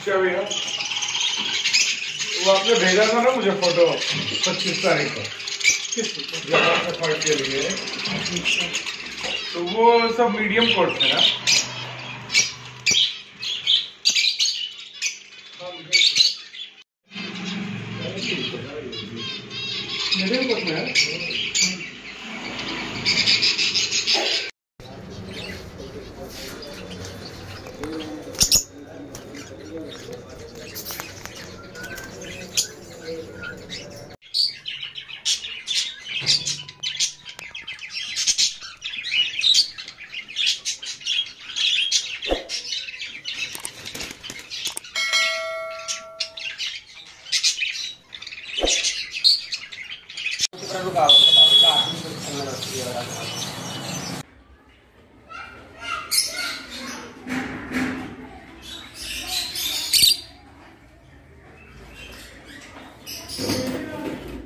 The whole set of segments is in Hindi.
क्या भैया, वो आपने भेजा था ना मुझे फोटो 25 तारीख को जवान से फाइट के लिए, तो वो सब मीडियम कोट थे ना? मीडियम कोट में है।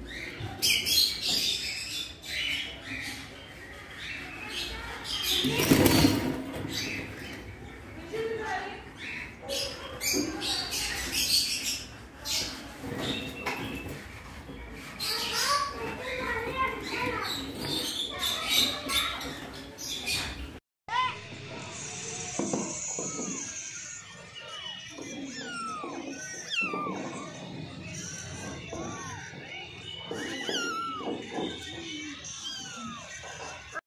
Yeah.